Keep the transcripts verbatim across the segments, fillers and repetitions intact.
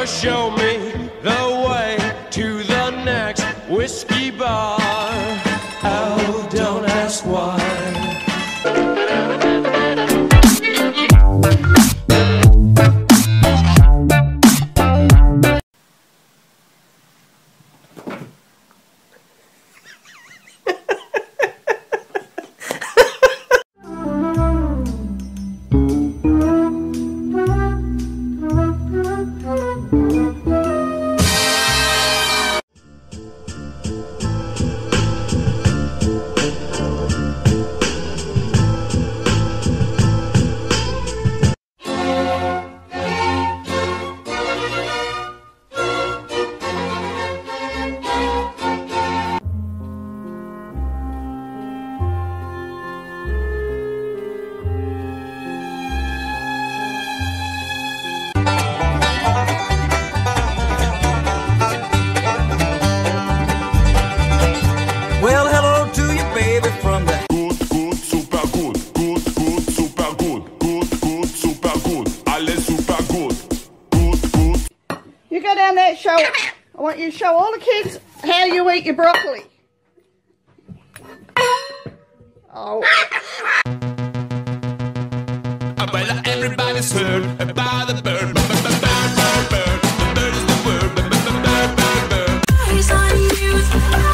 Just show me the way to the next whiskey bar. Oh, don't ask why. Well, hello to you, baby, from the Good, good, super good. Good, good, super good. Good, good, super good. Alles super good. Good, good. You go down there and show, I want you to show all the kids how you eat your broccoli. Oh. Well, everybody's heard about the bird. Bird, bird, bird, bird. The bird is the word. Bird, bird, bird, bird, bird. Eyes on you.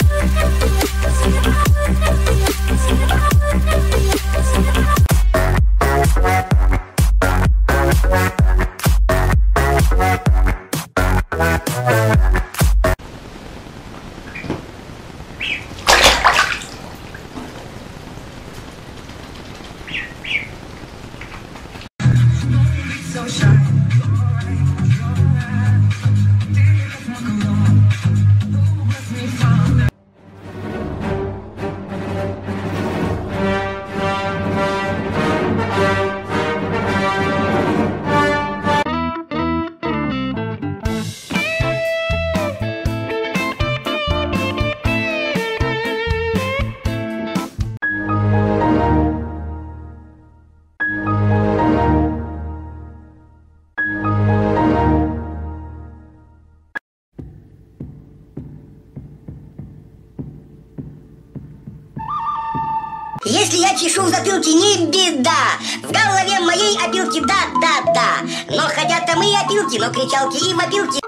So shy. Если я чешу в затылке, не беда. В голове моей опилки, да-да-да. Но хотят там и опилки, но кричалки и мобилки.